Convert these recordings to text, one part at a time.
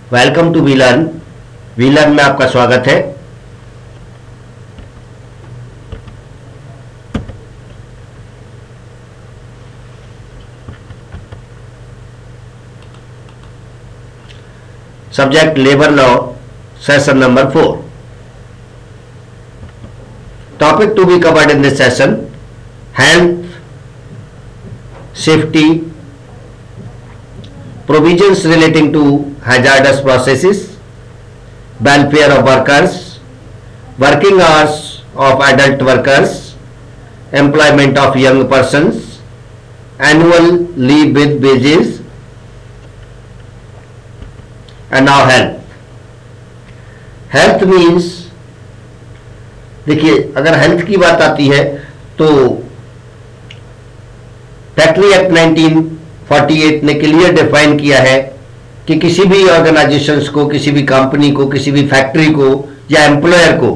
Welcome to we learn. We learn में आपका स्वागत है। Subject labour law, session number 4। Topic to be covered in this session: health, safety, provisions relating to hazardous processes, welfare of workers, working hours of adult workers, employment of young persons, annual leave with wages, and now health. Health means, देखिए अगर health की बात आती है तो factory act 1948 ने clear define किया है कि किसी भी ऑर्गेनाइजेशंस को, किसी भी कंपनी को, किसी भी फैक्ट्री को या एम्प्लॉयर को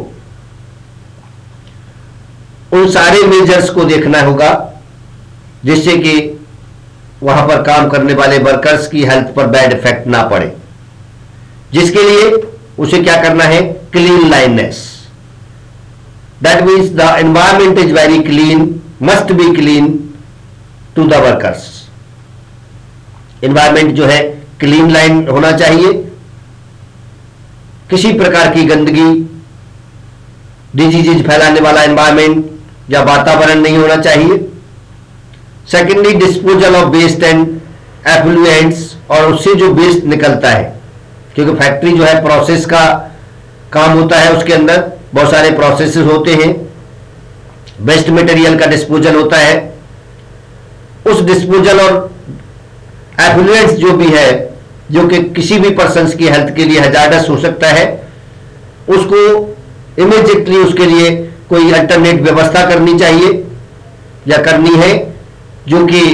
उन सारे मेजर्स को देखना होगा जिससे कि वहां पर काम करने वाले वर्कर्स की हेल्थ पर बैड इफेक्ट ना पड़े, जिसके लिए उसे क्या करना है? Cleanliness. That means the environment is very clean, must be clean to the workers. Environment जो है क्लीन लाइन होना चाहिए, किसी प्रकार की गंदगी, डिजीज फैलाने वाला एनवायरमेंट या वातावरण नहीं होना चाहिए। Secondly, disposal of waste and effluents, और उससे जो वेस्ट निकलता है, क्योंकि फैक्ट्री जो है प्रोसेस का काम होता है, उसके अंदर बहुत सारे प्रोसेसेस होते हैं, वेस्ट मटेरियल का डिस्पोजल होता है। उस डिस्पोजल और एफ्लुएंट्स जो भी है, जो कि किसी भी पर्सन्स की हेल्थ के लिए हजार्डस हो सकता है, उसको इमीडिएटली उसके लिए कोई अल्टरनेट व्यवस्था करनी चाहिए या करनी है, जो कि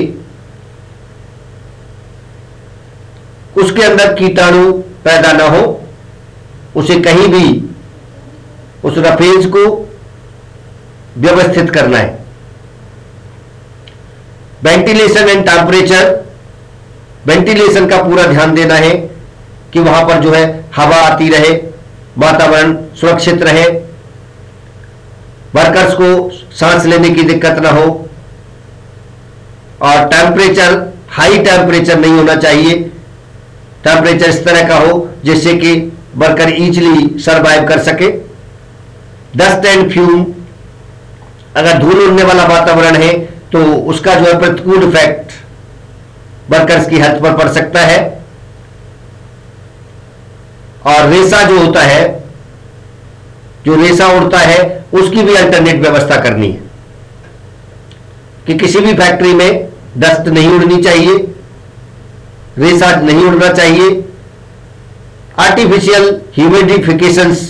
उसके अंदर कीटाणु पैदा ना हो, उसे कहीं भी उस रफेज को व्यवस्थित करना है। वेंटिलेशन एंड टेम्परेचर, वेंटिलेशन का पूरा ध्यान देना है कि वहां पर जो है हवा आती रहे, वातावरण सुरक्षित रहे, वर्कर्स को सांस लेने की दिक्कत ना हो। और टेम्परेचर, हाई टेम्परेचर नहीं होना चाहिए, टेम्परेचर इस तरह का हो जिससे कि वर्कर इजीली सरवाइव कर सके। डस्ट एंड फ्यूम, अगर धूल उड़ने वाला वातावरण है तो उसका जो है प्रतिकूल इफेक्ट वर्कर्स की हेल्थ पर पड़ सकता है। और रेसा जो होता है, जो रेसा उड़ता है, उसकी भी अल्टरनेट व्यवस्था करनी है कि किसी भी फैक्ट्री में डस्ट नहीं उड़नी चाहिए, रेसा नहीं उड़ना चाहिए। आर्टिफिशियल ह्यूमिडिफिकेशंस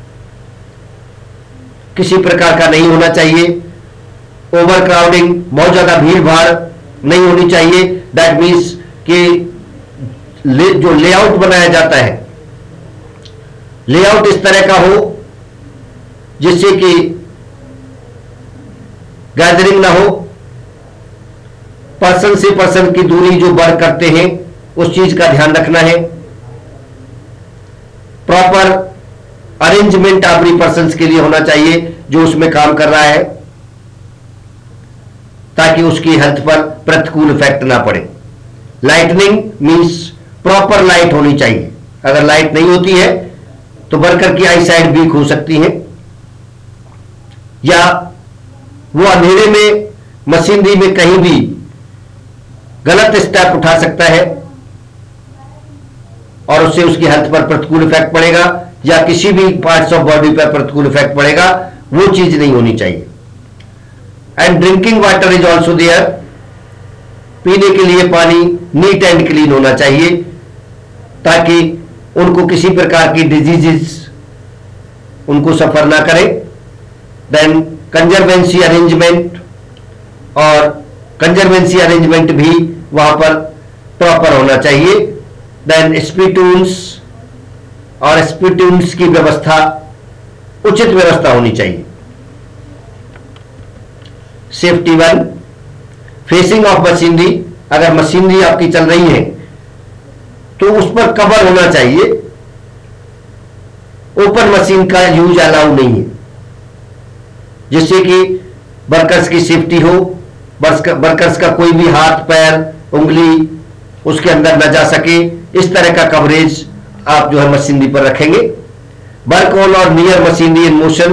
किसी प्रकार का नहीं होना चाहिए। ओवर क्राउडिंग, बहुत ज्यादा भीड़ भाड़ नहीं होनी चाहिए। दैट मीन्स कि जो लेआउट बनाया जाता है, लेआउट इस तरह का हो जिससे कि गैदरिंग ना हो, पर्सन से पर्सन की दूरी जो वर्क करते हैं उस चीज का ध्यान रखना है। प्रॉपर अरेंजमेंट एवरी पर्सन के लिए होना चाहिए जो उसमें काम कर रहा है, ताकि उसकी हेल्थ पर प्रतिकूल इफेक्ट ना पड़े। लाइटनिंग मींस प्रॉपर लाइट होनी चाहिए। अगर लाइट नहीं होती है तो वर्कर की आई साइट वीक हो सकती है, या वो अंधेरे में मशीनरी में कहीं भी गलत स्टेप उठा सकता है और उससे उसकी हेल्थ पर प्रतिकूल इफेक्ट पड़ेगा, या किसी भी पार्ट्स ऑफ बॉडी पर प्रतिकूल इफेक्ट पड़ेगा। वो चीज नहीं होनी चाहिए। And drinking water is also there, पीने के लिए पानी नीट एंड क्लीन होना चाहिए ताकि उनको किसी प्रकार की डिजीजेस उनको सफर ना करे। देन कंजर्वेंसी अरेंजमेंट, और कंजर्वेंसी अरेंजमेंट भी वहां पर प्रॉपर होना चाहिए। देन स्पिटूल्स, और स्पिटूल्स की व्यवस्था, उचित व्यवस्था होनी चाहिए। सेफ्टी 1, फेसिंग ऑफ मशीनरी, अगर मशीनरी आपकी चल रही है तो उस पर कवर होना चाहिए ओपन मशीन का यूज अलाउ नहीं है, जिससे कि वर्कर्स की सेफ्टी हो, वर्कर्स का कोई भी हाथ पैर उंगली उसके अंदर न जा सके, इस तरह का कवरेज आप जो है मशीनरी पर रखेंगे। वर्क ऑन और नियर मशीनरी इन मोशन,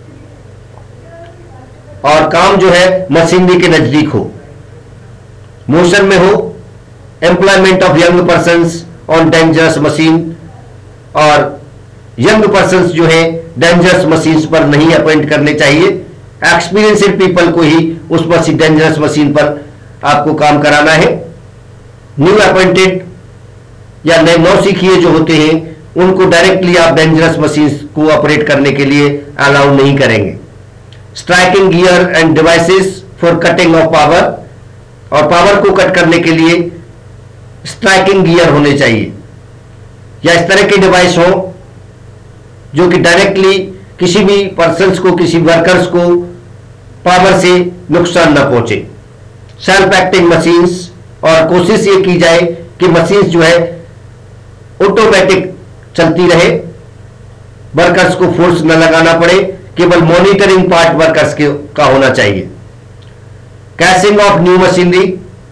और काम जो है मशीनरी के नजदीक हो, मोशन में हो। Employment of young persons on dangerous machine, और यंग पर्सन्स जो है डेंजरस मशीन्स पर नहीं अपॉइंट करने चाहिए, एक्सपीरियंस्ड पीपल को ही उस मशीन डेंजरस मशीन पर आपको काम कराना है। न्यू अपॉइंटेड या नए नौसिखिए जो होते हैं उनको डायरेक्टली आप डेंजरस मशीन्स को ऑपरेट करने के लिए अलाउ नहीं करेंगे। Striking gear and devices for cutting off power, और पावर को कट करने के लिए स्ट्राइकिंग गियर होने चाहिए, या इस तरह के डिवाइस हो जो कि डायरेक्टली किसी भी पर्सन्स को, किसी वर्कर्स को पावर से नुकसान न पहुंचे। सेल्फ एक्टिंग मशीन्स, और कोशिश ये की जाए कि मशीन्स जो है ऑटोमेटिक चलती रहे, वर्कर्स को फोर्स न लगाना पड़े, केवल मॉनिटरिंग पार्ट वर्कर्स का होना चाहिए। कैसिंग ऑफ न्यू मशीनरी,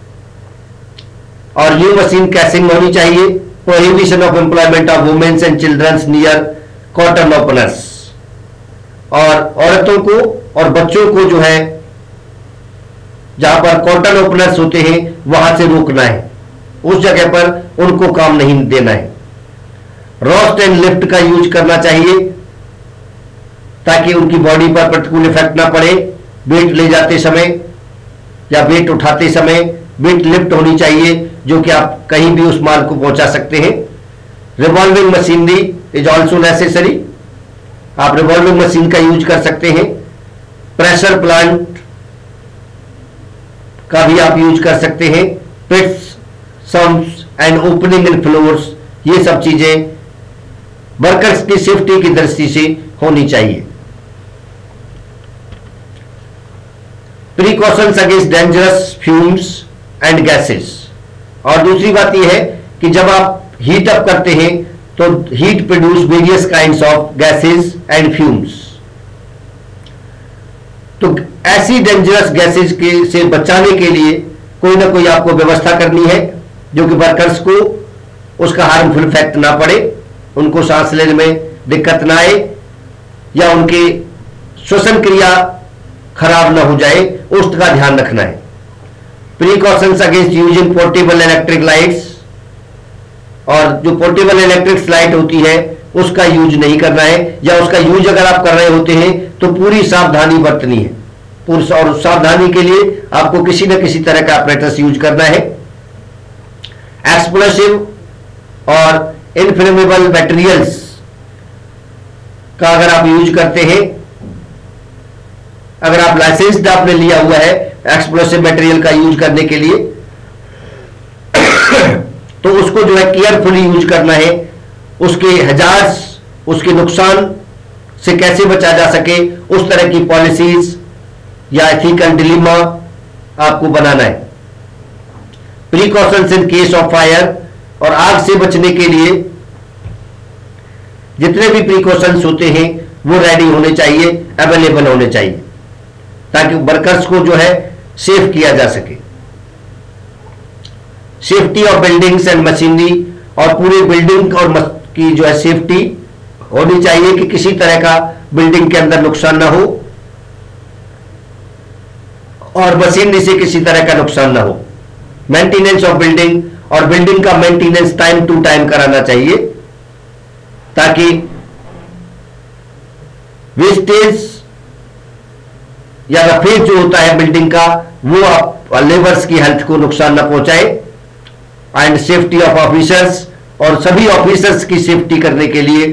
और न्यू मशीन कैसिंग होनी चाहिए। Prohibition of employment of womens and childrens near cotton openers, और औरतों को और बच्चों को जो है जहां पर कॉटन ओपनर्स होते हैं वहां से रोकना है, उस जगह पर उनको काम नहीं देना है। रोस्ट एंड लिफ्ट का यूज करना चाहिए ताकि उनकी बॉडी पर प्रतिकूल इफेक्ट ना पड़े। वेट ले जाते समय या वेट उठाते समय वेट लिफ्ट होनी चाहिए, जो कि आप कहीं भी उस माल को पहुंचा सकते हैं। Revolving machinery is also necessary, आप रिवॉल्विंग मशीन का यूज कर सकते हैं। प्रेशर प्लांट का भी आप यूज कर सकते हैं। Pits, sumps and opening in floors, ये सब चीजें वर्कर्स की सेफ्टी की दृष्टि से होनी चाहिए। Precautions against dangerous fumes and gases, और दूसरी बात यह है कि जब आप हीट अप करते हैं तो heat produce various kinds of gases and fumes, तो ऐसी डेंजरस गैसेस के से बचाने के लिए कोई ना कोई आपको व्यवस्था करनी है, जो कि वर्कर्स को उसका हार्मफुल इफेक्ट ना पड़े, उनको सांस लेने में दिक्कत ना आए, या उनकी श्वसन क्रिया खराब ना हो जाए, उसका ध्यान रखना है। Precautions against using portable electric lights, और जो पोर्टेबल इलेक्ट्रिक लाइट होती है उसका यूज नहीं करना है, या उसका यूज अगर आप कर रहे होते हैं तो पूरी सावधानी बरतनी है। और सावधानी के लिए आपको किसी न किसी तरह का apparatus यूज करना है। एक्सप्लोसिव और इनफ्लेमेबल मटेरियल्स का अगर आप यूज करते हैं, अगर आप लाइसेंस आपने लिया हुआ है एक्सप्लोसिव मटेरियल का यूज करने के लिए, तो उसको जो है केयरफुली यूज करना है। उसके हजार्ड्स, उसके नुकसान से कैसे बचा जा सके, उस तरह की पॉलिसीज या एथिकल डिलेमा आपको बनाना है। Precautions in case of fire, और आग से बचने के लिए जितने भी प्रिकॉशंस होते हैं वो रेडी होने चाहिए, अवेलेबल होने चाहिए, ताकि वर्कर्स को जो है सेफ किया जा सके। Safety of buildings and machinery, और पूरी बिल्डिंग और की जो है सेफ्टी होनी चाहिए कि किसी तरह का बिल्डिंग के अंदर नुकसान ना हो और मशीनरी से किसी तरह का नुकसान ना हो। मेंटेनेंस ऑफ बिल्डिंग, और बिल्डिंग का मेंटेनेंस टाइम टू टाइम कराना चाहिए, ताकि वेस्टेज या रफेज जो होता है बिल्डिंग का वो आप लेबर्स की हेल्थ को नुकसान न पहुंचाए। एंड सेफ्टी ऑफ ऑफिसर्स, और सभी ऑफिसर्स की सेफ्टी करने के लिए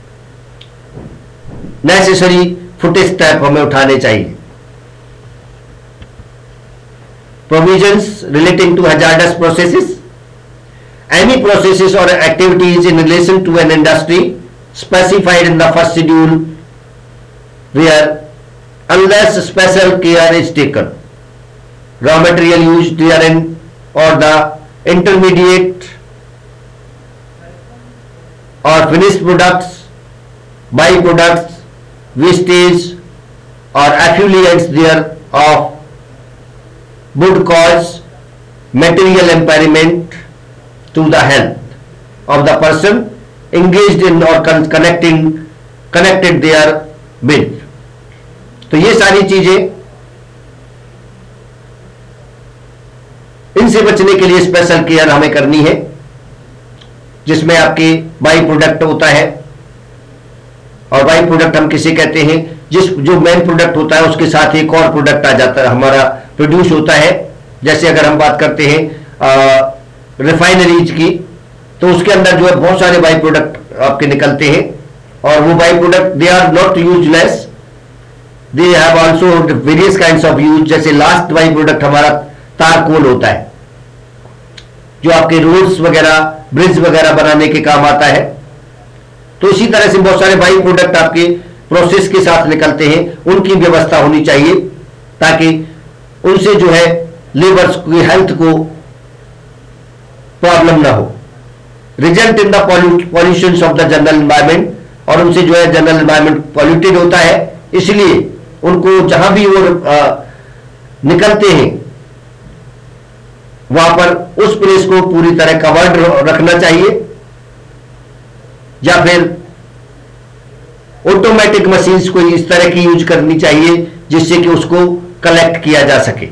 नेसेसरी फुट स्टेप हमें उठाने चाहिए। Provisions relating to hazardous processes, any processes or activities in relation to an industry specified in the first schedule where unless special care is taken, raw material used therein or the intermediate or finished products by products, wastage और effluents thereof would cause material impairment to the health of the person engaged in or connected there with. तो ये सारी चीजें, इनसे बचने के लिए special care हमें करनी है, जिसमें आपके बाई प्रोडक्ट होता है। और बाई प्रोडक्ट हम किसे कहते हैं? जो मेन प्रोडक्ट होता है उसके साथ एक और प्रोडक्ट आ जाता है, हमारा प्रोड्यूस होता है। जैसे अगर हम बात करते हैं रिफाइनरीज की, तो उसके अंदर जो है बहुत सारे बाई प्रोडक्ट आपके निकलते हैं, और वो by product they are not useless, they have also various kinds of use. जैसे लास्ट बाई प्रोडक्ट हमारा तारकोल होता है, जो आपके रोड्स वगैरह, ब्रिज वगैरह बनाने के काम आता है। तो इसी तरह से बहुत सारे बाई प्रोडक्ट आपके प्रोसेस के साथ निकलते हैं, उनकी व्यवस्था होनी चाहिए ताकि उनसे जो है लेबर्स की हेल्थ को प्रॉब्लम ना हो। Result in the pollution of the general environment, और उनसे जो है जनरल एनवायरमेंट पॉल्यूटेड होता है, इसलिए उनको जहां भी वो निकलते हैं वहां पर उस प्लेस को पूरी तरह कवर्ड रखना चाहिए, या फिर ऑटोमेटिक मशीन्स को इस तरह की यूज करनी चाहिए जिससे कि उसको कलेक्ट किया जा सके।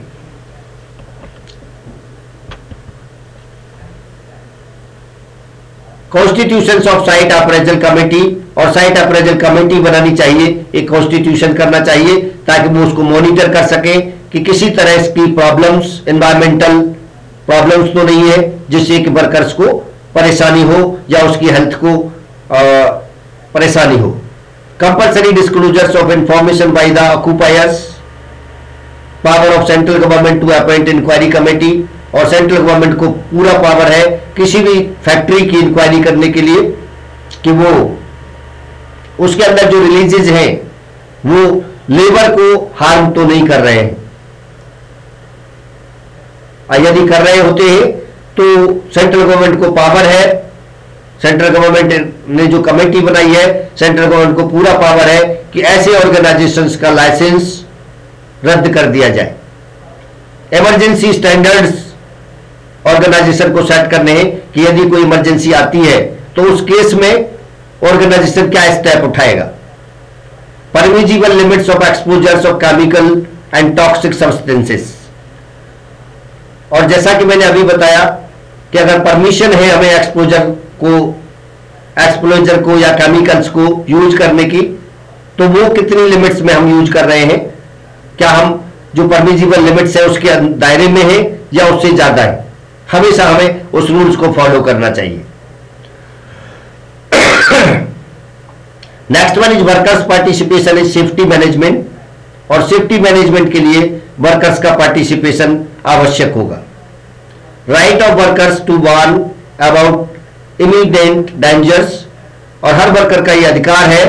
Constitution of site appraisal committee, और साइट अप्रेजल कमेटी बनानी चाहिए, एक कॉन्स्टिट्यूशन करना चाहिए ताकि वो उसको मॉनिटर कर सके कि किसी तरह इसकी प्रॉब्लम्स, एनवायरमेंटल प्रॉब्लम्स तो नहीं है जिससे कि वर्कर्स को परेशानी हो या उसकी हेल्थ को परेशानी हो। Compulsory disclosures of information by the occupiers, power of central government to appoint inquiry committee, और सेंट्रल गवर्नमेंट को पूरा पावर है किसी भी फैक्ट्री की इंक्वायरी करने के लिए कि वो उसके अंदर जो रिलीजेज हैं वो लेबर को हार्म तो नहीं कर रहे हैं। यदि कर रहे होते हैं तो सेंट्रल गवर्नमेंट को पावर है, सेंट्रल गवर्नमेंट ने जो कमेटी बनाई है, सेंट्रल गवर्नमेंट को पूरा पावर है कि ऐसे ऑर्गेनाइजेशंस का लाइसेंस रद्द कर दिया जाए। इमरजेंसी स्टैंडर्ड्स ऑर्गेनाइजेशन को सेट करने हैं कि यदि कोई इमरजेंसी आती है तो उस केस में ऑर्गेनाइजेशन क्या स्टेप उठाएगा। Permissible limits of exposures of chemical and toxic substances, और जैसा कि मैंने अभी बताया कि अगर परमिशन है हमें एक्सपोजर को या केमिकल्स को यूज करने की, तो वो कितनी लिमिट्स में हम यूज कर रहे हैं, क्या हम जो परमिजिबल लिमिट्स है उसके दायरे में है या उससे ज्यादा है। हमेशा हमें उस रूल्स को फॉलो करना चाहिए। Next one is workers participation in safety management, और सेफ्टी मैनेजमेंट के लिए वर्कर्स का पार्टिसिपेशन आवश्यक होगा। Right of workers to warn about immediate dangers, और हर वर्कर का यह अधिकार है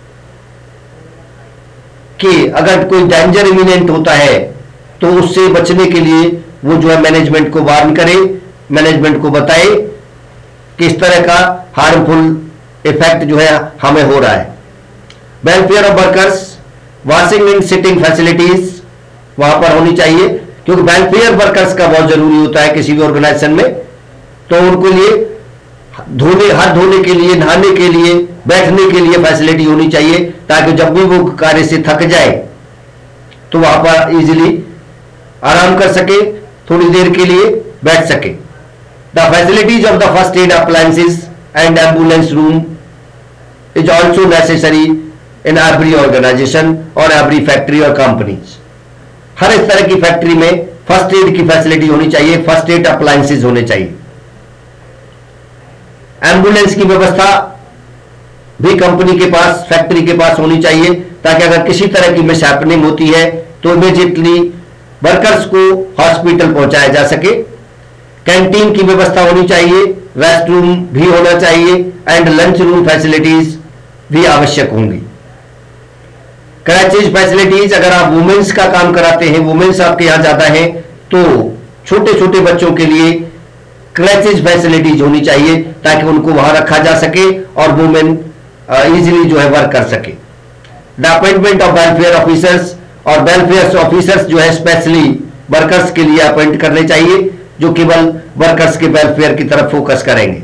कि अगर कोई डेंजर इमिनेंट होता है तो उससे बचने के लिए वो जो है मैनेजमेंट को वार्न करे, मैनेजमेंट को बताए कि इस तरह का हार्मफुल इफेक्ट जो है हमें हो रहा है। Welfare of workers, washing and sitting facilities वहां पर होनी चाहिए, क्योंकि वेलफेयर वर्कर्स का बहुत जरूरी होता है किसी भी ऑर्गेनाइजेशन में। तो उनके लिए हाथ धोने के लिए, नहाने के लिए, बैठने के लिए फैसिलिटी होनी चाहिए ताकि जब भी वो कार्य से थक जाए तो वहां पर इजीली आराम कर सके, थोड़ी देर के लिए बैठ सके। The facilities of the first aid appliances and ambulance room is also necessary in every organisation और एवरी फैक्ट्री और कंपनीज। हर इस तरह की फैक्ट्री में फर्स्ट एड की फैसिलिटी होनी चाहिए, फर्स्ट एड अप्लायंसेस होने चाहिए। एम्बुलेंस की व्यवस्था भी कंपनी के पास, फैक्ट्री के पास होनी चाहिए ताकि अगर किसी तरह की मिसहैपनिंग होती है तो इमीडिएटली वर्कर्स को हॉस्पिटल पहुंचाया जा सके। कैंटीन की व्यवस्था होनी चाहिए, रेस्ट रूम भी होना चाहिए एंड लंच रूम फैसिलिटीज भी आवश्यक होंगी। क्रैचेज फैसिलिटीज, अगर आप वुमेन्स का काम कराते हैं, वुमेन्स आपके यहां ज्यादा है, तो छोटे छोटे बच्चों के लिए क्रैचेज फैसिलिटीज होनी चाहिए ताकि उनको वहां रखा जा सके और वुमेन इजीली जो है वर्क कर सके। The appointment of welfare officers, और वेलफेयर ऑफिसर्स जो है स्पेशली वर्कर्स के लिए अपॉइंट करने चाहिए, जो केवल वर्कर्स के वेलफेयर की तरफ फोकस करेंगे।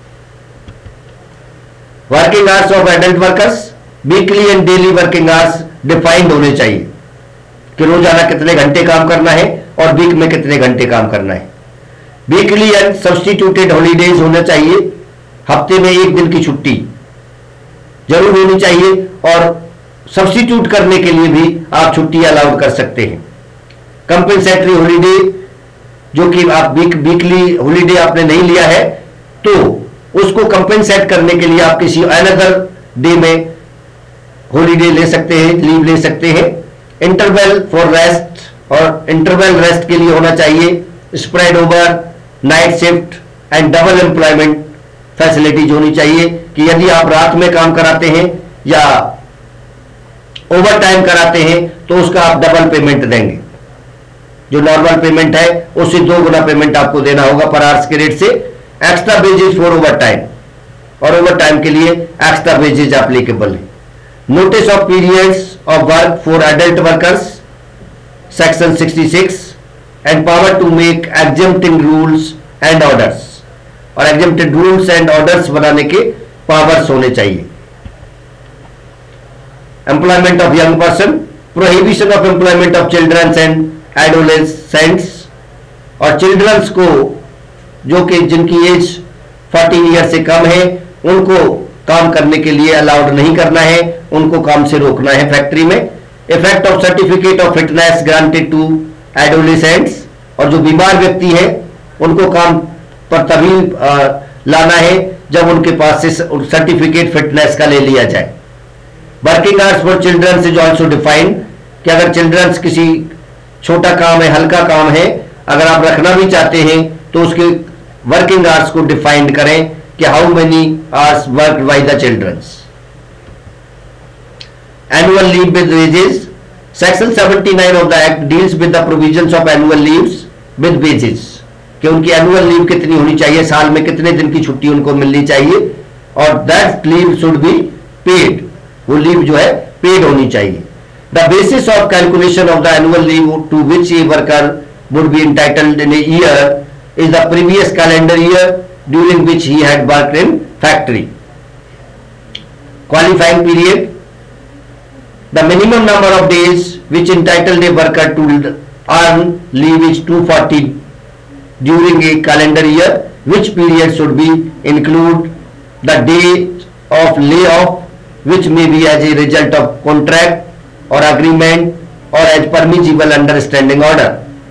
Working hours of adult workers, weekly and daily working hours defined होने चाहिए कि रोजाना कितने घंटे काम करना है और वीक में कितने घंटे काम करना है। वीकली एंड सब्स्टिट्यूटेड हॉलीडेज होना चाहिए, हफ्ते में एक दिन की छुट्टी जरूर होनी चाहिए और सब्स्टिट्यूट करने के लिए भी आप छुट्टी अलाउड कर सकते हैं। कंपेंसेटरी हॉलीडे, जो कि आप वीकली हॉलीडे आपने नहीं लिया है तो उसको कंपेंसेट करने के लिए आप किसी अनदर डे में हॉलीडे ले सकते हैं, लीव ले सकते हैं। इंटरवल फॉर रेस्ट, और इंटरवल रेस्ट के लिए होना चाहिए spread over night shift and double employment facilities होनी चाहिए कि यदि आप रात में काम कराते हैं या ओवर टाइम कराते हैं तो उसका आप डबल पेमेंट देंगे। जो नॉर्मल पेमेंट है उससे 2 गुना पेमेंट आपको देना होगा पर आवर्स के रेट से। Extra wages for overtime, और ओवर टाइम के लिए एक्स्ट्रा वेजेज एप्लीकेबल है। Notice of periods of work for adult workers, section 66, and power to make exempting rules and orders, और एग्जेम्प्टेड रूल्स एंड ऑर्डर्स बनाने के powers होने चाहिए। Employment of young person, prohibition of employment of childrens and adolescents, और childrens को जो कि जिनकी एज 14 ईयर से कम है उनको काम करने के लिए अलाउड नहीं करना है, उनको काम से रोकना है फैक्ट्री में। Effect of certificate of fitness granted to adolescents, और जो बीमार व्यक्ति है उनको काम पर तभी लाना है जब उनके पास से सर्टिफिकेट फिटनेस का ले लिया जाए। Working hours for childrens is also defined, कि अगर चिल्ड्रंस किसी छोटा काम है, हल्का काम है, अगर आप रखना भी चाहते हैं तो उसके वर्किंग आवर्स को डिफाइंड करें कि how many hours work by the childrens. Annual leave with wages, section 79 of the act deals with the provisions of annual leaves with wages, कि उनकी एनुअल लीव कितनी होनी चाहिए, साल में कितने दिन की छुट्टी उनको मिलनी चाहिए, और that leave should be paid, वो लीव जो है पेड होनी चाहिए। The basis of calculation of the annual leave to which a worker would be entitled in a year is the previous calendar year during which he had worked in factory. Qualifying period, the minimum number of days which entitled a worker to earn leave is 240 during a calendar year, which period should be include the day of layoff, which may be as a result of contract or agreement or as permissible understanding order.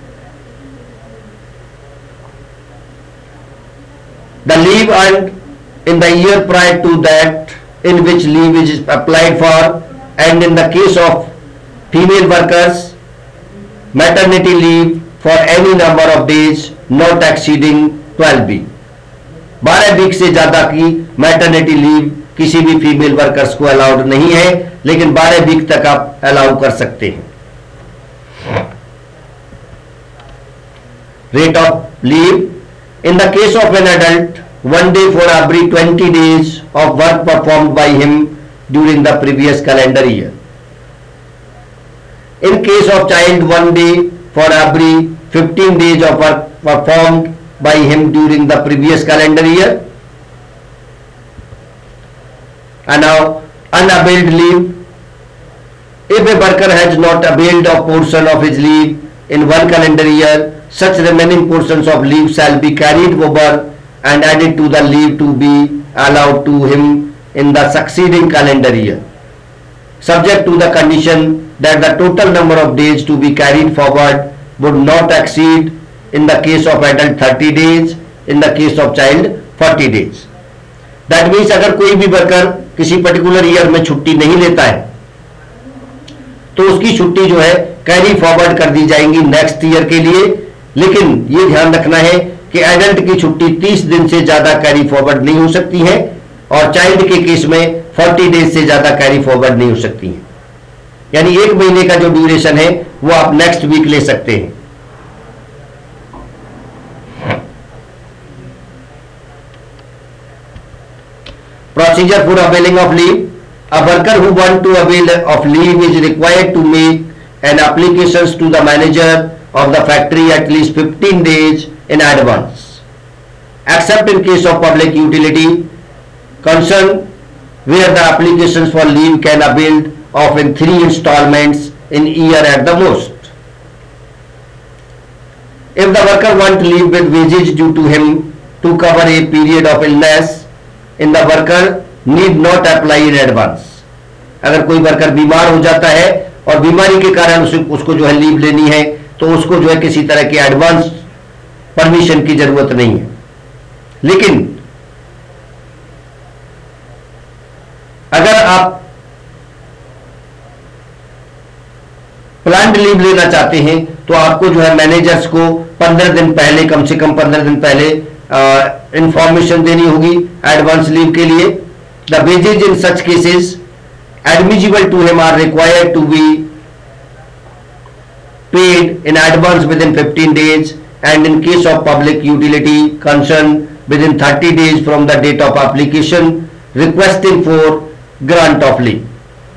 The leave earned in the year prior to that in which leave is applied for, and in the case of female workers, maternity leave for any number of days not exceeding 12 week, 12 week से ज्यादा की maternity leave किसी भी female workers को allowed नहीं है, लेकिन 12 week तक आप अलाउ कर सकते हैं। Rate of leave, in the case of an adult 1 day for every 20 days of work performed by him during the previous calendar year. In case of child, 1 day for every 15 days of work performed by him during the previous calendar year. And now unavailed leave, if a worker has not availed a portion of his leave in one calendar year, such remaining portions of leave shall be carried over and added to the leave to be allowed to him in the succeeding calendar year, subject to the condition that the total number of days to be carried forward would not exceed, in the case of adult 30 days, in the case of child 40 days. That means अगर कोई भी worker किसी particular year में छुट्टी नहीं लेता है तो उसकी छुट्टी जो है कैरी फॉरवर्ड कर दी जाएंगी नेक्स्ट ईयर के लिए, लेकिन ये ध्यान रखना है कि एडल्ट की छुट्टी 30 दिन से ज्यादा कैरी फॉरवर्ड नहीं हो सकती है, और चाइल्ड के केस में 40 डेज से ज्यादा कैरी फॉरवर्ड नहीं हो सकती है। यानी 1 महीने का जो ड्यूरेशन है वो आप नेक्स्ट वीक ले सकते हैं। Procedure for availing of leave. A worker who want to avail of leave is required to make an applications to the manager of the factory at least 15 days in advance, except in case of public utility concern, where the applications for leave can avail of in 3 installments in year at the most. If the worker want leave with wages due to him to cover a period of illness, in the worker need not apply in advance. अगर कोई worker बीमार हो जाता है और बीमारी के कारण उसको जो है लीव लेनी है, तो उसको जो है किसी तरह की एडवांस परमिशन की जरूरत नहीं है. लेकिन अगर आप प्लान्ड लीव लेना चाहते हैं तो आपको जो है मैनेजर्स को 15 दिन पहले, कम से कम 15 दिन पहले इंफॉर्मेशन देनी होगी एडवांस लीव के लिए. The wages in such cases admissible to him are required to be paid in advance within 15 days, and in case of public utility concern within 30 days from the date of application requesting for grant of leave.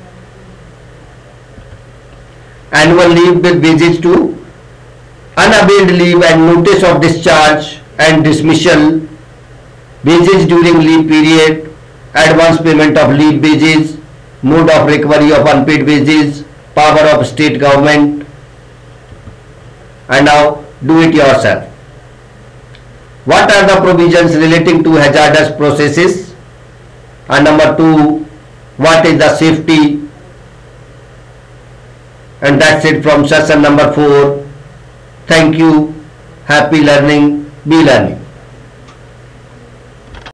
Annual leave with wages to unavailed leave and notice of discharge and dismissal, wages during leave period, advance payment of leave wages, mode of recovery of unpaid wages, power of state government. And now do it yourself. What are the provisions relating to hazardous processes? And number 2, what is the safety? And that's it from session number 4. Thank you. Happy learning. Be learning.